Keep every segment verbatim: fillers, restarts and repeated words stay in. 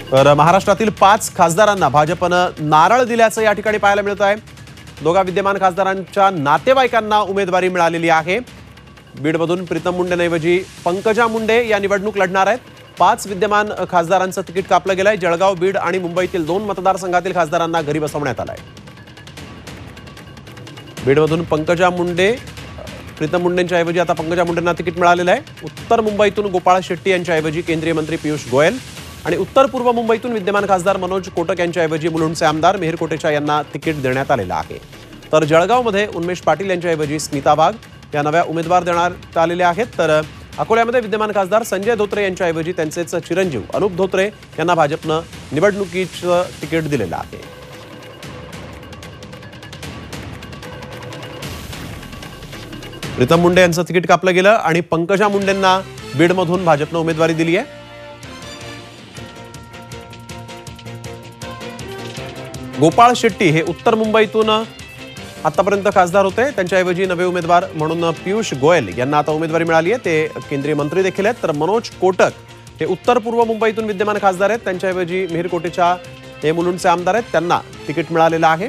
तर महाराष्ट्रातील पाच खासदारांना भाजपनं नारळ दिल्याचं या ठिकाणी पाहायला मिळत आहे। दोघा विद्यमान खासदारांच्या नातेवाईकांना उमेदवारी मिळालेली आहे। बीडमधून प्रीतम मुंडेंऐवजी पंकजा मुंडे या निवडणूक लढणार आहेत। पाच विद्यमान खासदारांचं तिकीट कापलं गेलंय। जळगाव, बीड आणि मुंबईतील दोन मतदारसंघातील खासदारांना घरी बसवण्यात आलंय। बीडमधून पंकजा मुंडे, प्रीतम मुंडेंच्या ऐवजी आता पंकजा मुंडेंना तिकीट मिळालेलं आहे। उत्तर मुंबईतून गोपाळ शेट्टी यांच्या ऐवजी केंद्रीय मंत्री पियुष गोयल आणि उत्तर पूर्व मुंबईतून विद्यमान खासदार मनोज कोटक यांच्या ऐवजी मुलुंडचे आमदार मिहिर कोटेचा यांना तिकीट देण्यात आलेलं आहे। तर जळगावमध्ये उन्मेष पाटील यांच्या ऐवजी स्मिता वाघ या नव्या उमेदवार देण्यात आलेले आहेत। तर अकोल्यामध्ये विद्यमान खासदार संजय धोत्रे यांच्या ऐवजी त्यांचेच चिरंजीव अनुप धोत्रे यांना भाजपनं निवडणुकीचं तिकीट दिलेलं आहे। प्रीतम मुंडे यांचं तिकीट कापलं गेलं आणि पंकजा मुंडेंना बीडमधून भाजपनं उमेदवारी दिली आहे। गोपाळ शेट्टी हे उत्तर मुंबईतून आतापर्यंत खासदार होते। त्यांच्याऐवजी नवे उमेदवार म्हणून पियुष गोयल यांना आता उमेदवारी मिळाली आहे। ते केंद्रीय मंत्री देखील आहेत। तर मनोज कोटक हे उत्तर पूर्व मुंबईतून विद्यमान खासदार आहेत। त्यांच्याऐवजी मिहिर कोटेचा हे मुलुंडचे आमदार आहेत। त्यांना तिकीट मिळालेलं आहे।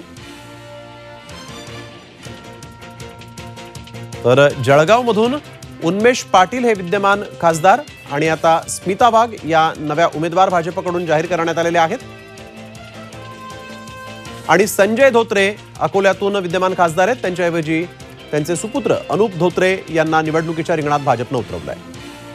तर जळगावमधून उन्मेष पाटील हे विद्यमान खासदार आणि आता स्मिता वाघ या नव्या उमेदवार भाजपकडून जाहीर करण्यात आलेले आहेत। आणि संजय धोत्रे अकोल्यातून विद्यमान खासदार आहेत। त्यांच्याऐवजी त्यांचे सुपुत्र अनुप धोत्रे यांना निवडणुकीच्या रिंगणात भाजपनं उतरवलं आहे।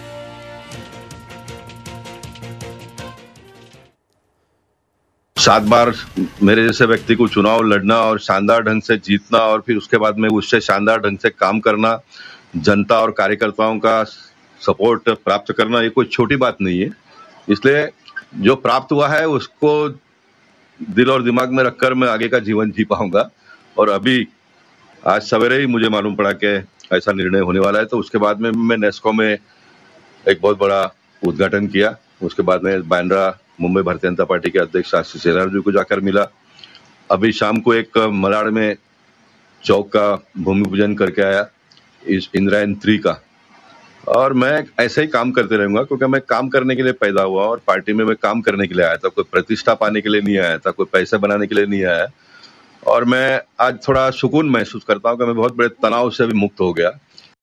सात बार मेरे जैसे व्यक्ति को चुनाव लड़ना और शानदार ढंग से जीतना और फिर उसके बाद में उससे शानदार ढंग से काम करना, जनता और कार्यकर्ताओं का सपोर्ट प्राप्त करना, ये कोई छोटी बात नहीं है। इसलिए जो प्राप्त हुआ है उसको दिल और दिमाग में रखकर मैं आगे का जीवन जी पाऊंगा। और अभी आज सवेरे ही मुझे मालूम पड़ा कि ऐसा निर्णय होने वाला है, तो उसके बाद में मैं नेस्को में एक बहुत बड़ा उद्घाटन किया। उसके बाद में बांद्रा मुंबई भारतीय जनता पार्टी के अध्यक्ष आशीष शेलार जी को जाकर मिला। अभी शाम को एक मलाड में चौक का भूमि पूजन करके आया इस इंद्रायण थ्री का। और मैं ऐसे ही काम करते रहूंगा, क्योंकि मैं काम करने के लिए पैदा हुआ और पार्टी में मैं काम करने के लिए आया था। कोई प्रतिष्ठा पाने के लिए नहीं आया था, कोई पैसे बनाने के लिए नहीं आया। और मैं आज थोड़ा सुकून महसूस करता हूं कि मैं बहुत बड़े तनाव से भी मुक्त हो गया।